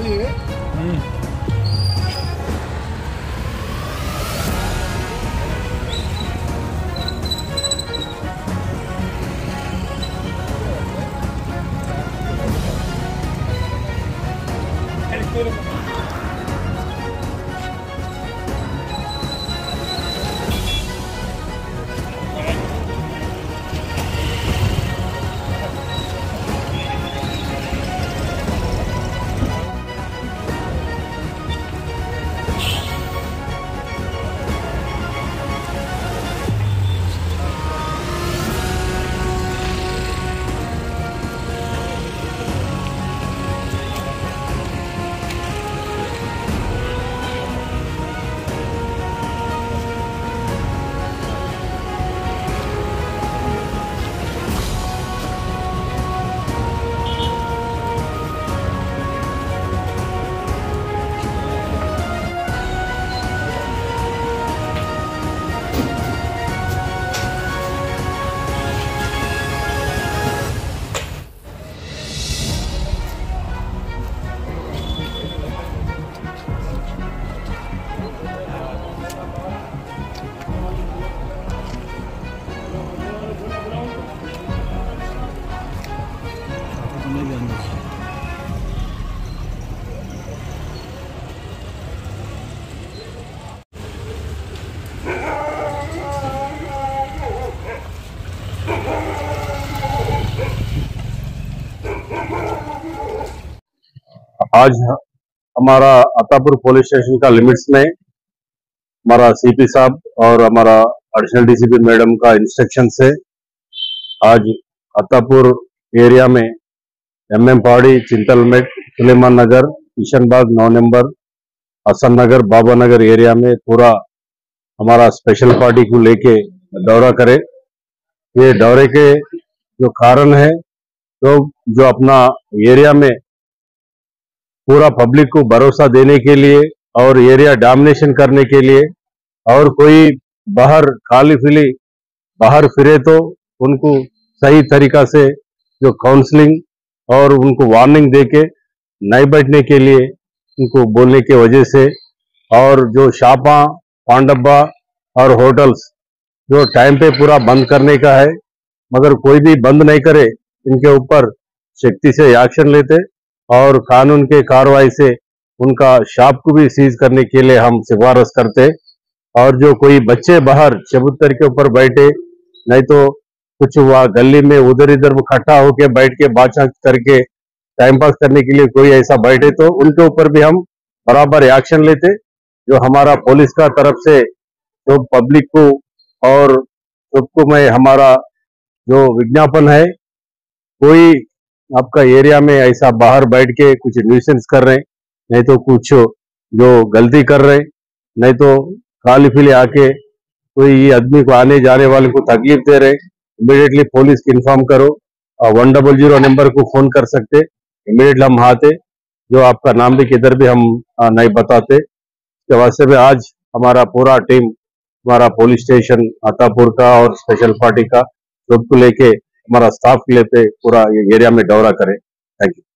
लिए आज हमारा अत्तापुर पुलिस स्टेशन का लिमिट्स में हमारा सीपी साहब और हमारा एडिशनल डीसीपी मैडम का इंस्ट्रक्शन से आज अत्तापुर एरिया में MM Pahadi, Chintalmet, Suleman Nagar, Kishanbagh, 9 number, Hasan Nagar, Baba Nagar area में पूरा हमारा स्पेशल पार्टी को लेके दौरा करे। ये दौरे के जो कारण है तो जो अपना एरिया में पूरा पब्लिक को भरोसा देने के लिए और एरिया डोमिनेशन करने के लिए, और कोई बाहर खाली फिली बाहर फिरे तो उनको सही तरीका से जो काउंसलिंग और उनको वार्निंग देके नहीं बैठने के लिए उनको बोलने के वजह से, और जो शापा, पांडब्बा और होटल्स जो टाइम पे पूरा बंद करने का है, मगर कोई भी बंद नहीं करे इनके ऊपर सख्ती से एक्शन लेते और कानून के कार्रवाई से उनका शॉप को भी सीज करने के लिए हम सिफारिश करते। और जो कोई बच्चे बाहर चबूतर के ऊपर बैठे, नहीं तो कुछ हुआ गली में उधर इधर वो इकट्ठा होके बैठ के बातचीत करके टाइम पास करने के लिए कोई ऐसा बैठे तो उनके ऊपर भी हम बराबर एक्शन लेते। जो हमारा पुलिस का तरफ से जो पब्लिक को और सबको में हमारा जो विज्ञापन है, कोई आपका एरिया में ऐसा बाहर बैठ के कुछ न्यूसेंस कर रहे हैं, नहीं तो कुछ जो गलती कर रहे हैं, नहीं तो खाली फिली आके कोई आदमी को आने जाने वाले को तकलीफ दे रहे, इमीडिएटली पुलिस को इन्फॉर्म करो। 100 नंबर को फोन कर सकते, इमीडिएटली हम आते। जो आपका नाम भी किधर भी हम नहीं बताते। इसके वास्ते में आज हमारा पूरा टीम हमारा पुलिस स्टेशन अत्तापुर का और स्पेशल पार्टी का सबको लेके हमारा स्टाफ लेते पूरा ये एरिया में दौरा करें। Thank you.